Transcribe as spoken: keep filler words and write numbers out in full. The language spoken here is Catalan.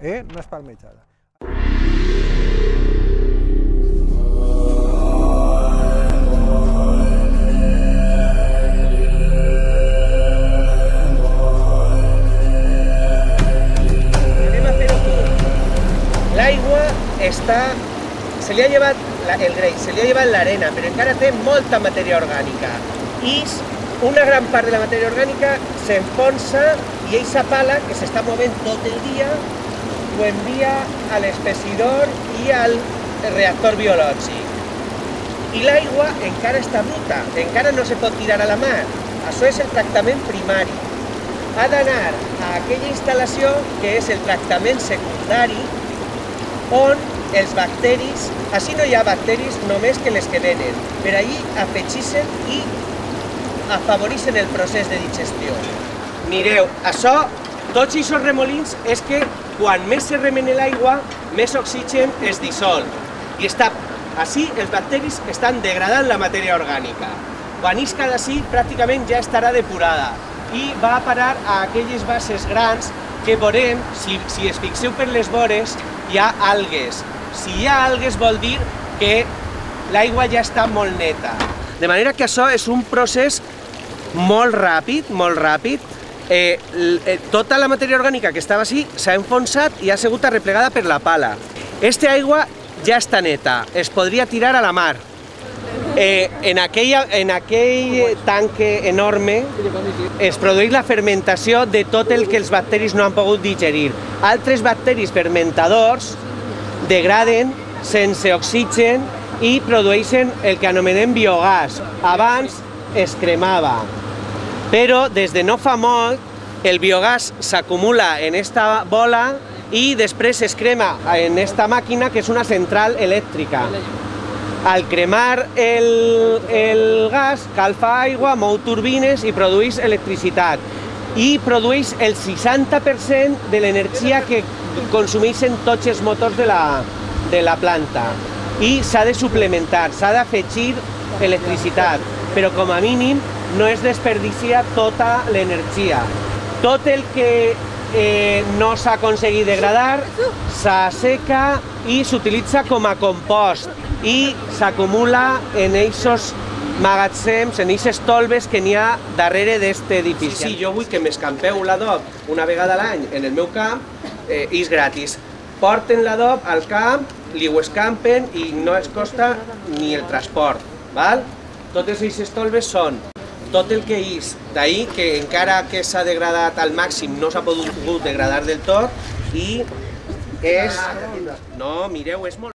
eh? No és palmejada. L'aigua està... se li ha llevat el greix, se li ha llevat l'arena, però encara té molta matèria orgànica. I una gran part de la matèria orgànica s'enfonsa i eixa pala, que s'està movent tot el dia, ho envia a l'espessidor i al reactor biològic. I l'aigua encara està bruta, encara no se pot tirar a la mar. Això és el tractament primari. Ha d'anar a aquella instal·lació que és el tractament secundari, on els bacteris, així no hi ha bacteris només que les que venen, per allí afegixen i afavorixen el procés de digestió. Mireu, això, tots aquests remolins és que quan més se remena l'aigua, més oxigen es dissol. I està, així els bacteris estan degradant la matèria orgànica. Quan isca d'ací, pràcticament ja estarà depurada i va a parar a aquelles bases grans que veurem, si, si es fixeu per les vores, hi ha algues. Si hi ha algues vol dir que l'aigua ja està molt neta. De manera que això és un procés molt ràpid, molt ràpid. Eh, eh, tota la matèria orgànica que estava així s'ha enfonsat i ha sigut arreplegada per la pala. Esta aigua ja està neta, es podria tirar a la mar. Eh, en, aquella, en aquell tanque enorme es produeix la fermentació de tot el que els bacteris no han pogut digerir. Altres bacteris fermentadors degraden sense oxigen i produeixen el que anomenem biogàs. Abans es cremava, però des de no fa molt el biogàs s'acumula en esta bola i després es crema en esta màquina que és una central elèctrica. Al cremar el, el gas, calfa aigua, mou turbines i produeix electricitat. I produeix el seixanta per cent de l'energia que consumeixen tots els motors de la, de la planta. I s'ha de suplementar, s'ha d'afegir electricitat, però com a mínim no es desperdicia tota l'energia. Tot el que eh, no s'ha aconseguit degradar s'asseca i s'utilitza com a compost i s'acumula en eixos magatzems, en eixes tolves que n'hi ha darrere d'aquest edifici. Sí, sí, jo vull que m'escampeu l'adob una vegada a l'any en el meu camp, eh, és gratis. Porten l'adob al camp, li ho escampen i no es costa ni el transport, val? Totes eixes tolves són tot el que és d'ahir, que encara que s'ha degradat al màxim no s'ha pogut degradar del tot, i és... No, mireu, és molt...